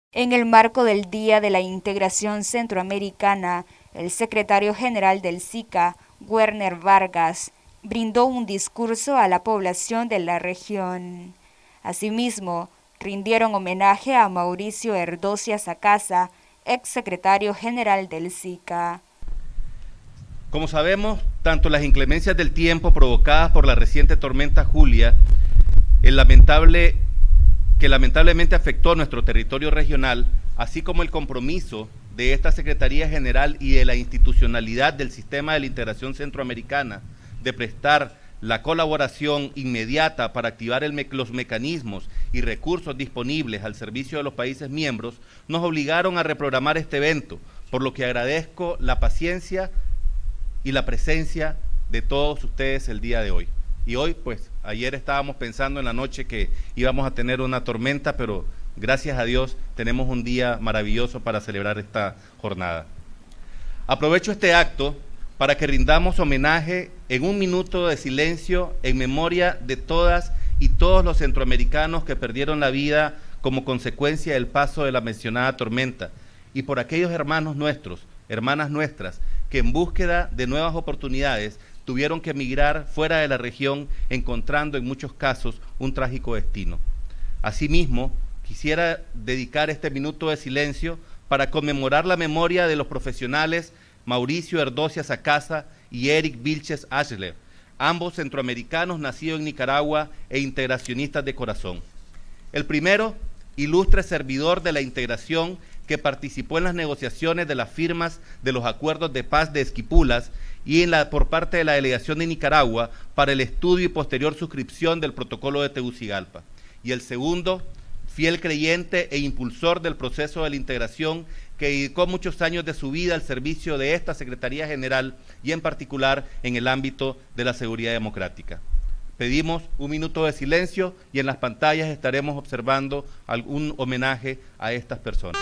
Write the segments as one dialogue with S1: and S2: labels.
S1: En el marco del Día de la Integración Centroamericana, el secretario general del SICA, Werner Vargas, brindó un discurso a la población de la región. Asimismo, rindieron homenaje a Mauricio Erdocia Sacasa, exsecretario general del SICA.
S2: Como sabemos, tanto las inclemencias del tiempo provocadas por la reciente tormenta Julia, que lamentablemente afectó nuestro territorio regional, así como el compromiso de esta Secretaría General y de la institucionalidad del Sistema de la Integración Centroamericana de prestar la colaboración inmediata para activar los mecanismos y recursos disponibles al servicio de los países miembros, nos obligaron a reprogramar este evento, por lo que agradezco la paciencia y la presencia de todos ustedes el día de hoy. Y hoy, pues, ayer estábamos pensando en la noche que íbamos a tener una tormenta, pero gracias a Dios tenemos un día maravilloso para celebrar esta jornada. Aprovecho este acto para que rindamos homenaje en un minuto de silencio en memoria de todas y todos los centroamericanos que perdieron la vida como consecuencia del paso de la mencionada tormenta, y por aquellos hermanos nuestros, hermanas nuestras, que en búsqueda de nuevas oportunidades tuvieron que emigrar fuera de la región, encontrando en muchos casos un trágico destino. Asimismo, quisiera dedicar este minuto de silencio para conmemorar la memoria de los profesionales Mauricio Erdocia Sacasa y Eric Vilches Ashler, ambos centroamericanos nacidos en Nicaragua e integracionistas de corazón. El primero, ilustre servidor de la integración que participó en las negociaciones de las firmas de los acuerdos de paz de Esquipulas y por parte de la delegación de Nicaragua para el estudio y posterior suscripción del protocolo de Tegucigalpa. Y el segundo, fiel creyente e impulsor del proceso de la integración que dedicó muchos años de su vida al servicio de esta Secretaría General y en particular en el ámbito de la seguridad democrática. Pedimos un minuto de silencio y en las pantallas estaremos observando algún homenaje a estas personas.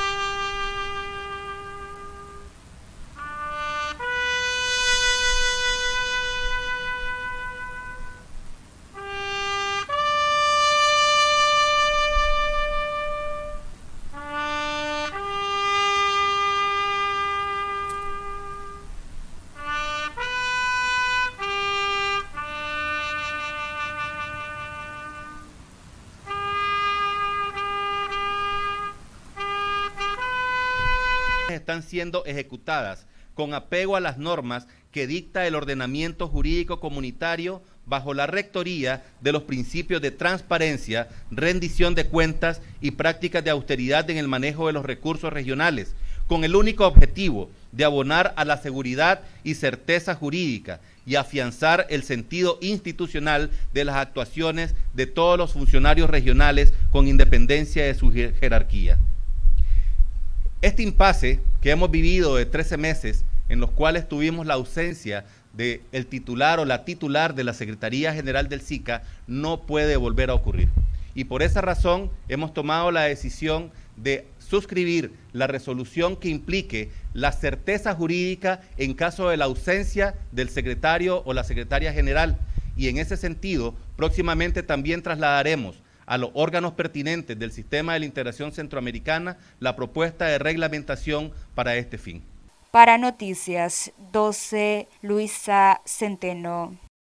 S2: Están siendo ejecutadas con apego a las normas que dicta el ordenamiento jurídico comunitario bajo la rectoría de los principios de transparencia, rendición de cuentas y prácticas de austeridad en el manejo de los recursos regionales, con el único objetivo de abonar a la seguridad y certeza jurídica y afianzar el sentido institucional de las actuaciones de todos los funcionarios regionales con independencia de su jerarquía. Este impasse que hemos vivido de 13 meses, en los cuales tuvimos la ausencia del titular o la titular de la Secretaría General del SICA, no puede volver a ocurrir. Y por esa razón hemos tomado la decisión de suscribir la resolución que implique la certeza jurídica en caso de la ausencia del secretario o la secretaria general. Y en ese sentido, próximamente también trasladaremos a los órganos pertinentes del Sistema de la Integración Centroamericana la propuesta de reglamentación para este fin.
S1: Para Noticias 12, Luisa Centeno.